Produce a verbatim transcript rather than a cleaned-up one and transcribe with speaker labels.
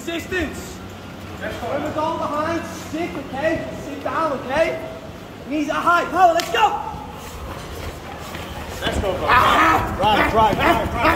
Speaker 1: resistance. When we're going behind, sit, okay? Sit down, okay? Knees are high. Power, let's go.
Speaker 2: Let's go, bro. Ah, right, right, right, right.